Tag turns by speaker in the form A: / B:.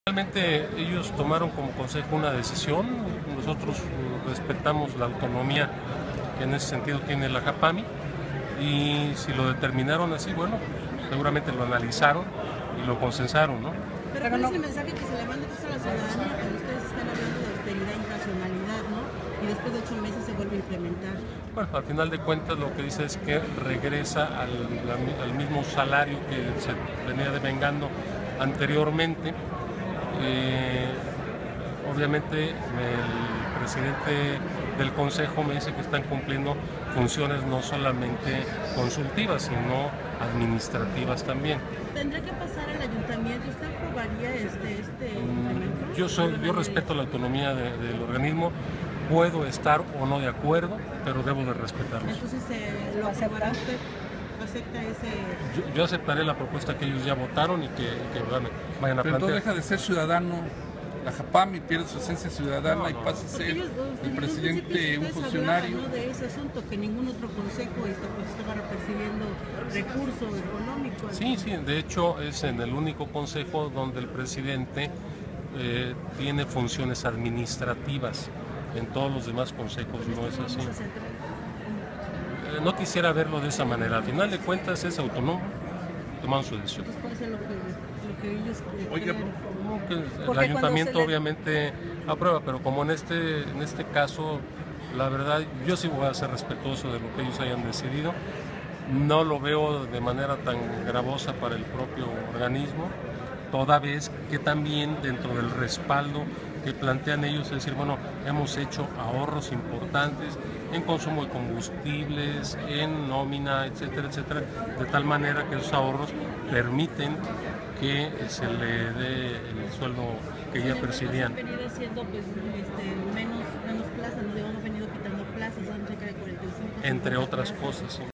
A: Realmente ellos tomaron como consejo una decisión, nosotros respetamos la autonomía que en ese sentido tiene la JAPAMI y si lo determinaron así, bueno, seguramente lo analizaron y lo consensaron, ¿no?
B: Pero ¿cuál es el mensaje que se le manda a la ciudadanía cuando ustedes están hablando de austeridad y racionalidad, ¿no? Y después de 8 meses se vuelve a implementar.
A: Bueno, al final de cuentas lo que dice es que regresa al mismo salario que se venía devengando anteriormente. Obviamente el presidente del Consejo me dice que están cumpliendo funciones no solamente consultivas, sino administrativas también.
B: ¿Tendrá que pasar al ayuntamiento? ¿Usted aprobaría este incremento?
A: Yo respeto la autonomía del organismo, puedo estar o no de acuerdo, pero debo de respetarlo.
B: Entonces, ¿lo aceptará usted? ¿Acepta ese...?
A: Yo aceptaré la propuesta que ellos ya votaron y que vayan a plantear.
C: Pero entonces deja de ser ciudadano, la JAPAMI pierde su esencia ciudadana y pasa a ser el presidente un funcionario.
B: ¿No? De ese asunto, que ningún otro consejo estaba percibiendo recursos económicos.
A: Sí, de hecho es en el único consejo donde el presidente tiene funciones administrativas. En todos los demás consejos no es así. No quisiera verlo de esa manera. Al final de cuentas es autónomo, toman su decisión.
B: Entonces puede ser lo que ellos
C: Oiga,
A: el ayuntamiento obviamente aprueba, pero como en este caso, la verdad, yo sí voy a ser respetuoso de lo que ellos hayan decidido. No lo veo de manera tan gravosa para el propio organismo, toda vez que también dentro del respaldo que plantean ellos, es decir, bueno, hemos hecho ahorros importantes en consumo de combustibles, en nómina, etcétera, etcétera, de tal manera que esos ahorros permiten que se le dé el sueldo que ya percibían.
B: Han venido haciendo menos plazas, nos hemos venido quitando plazas, cerca de 45.
A: Entre otras cosas, sí.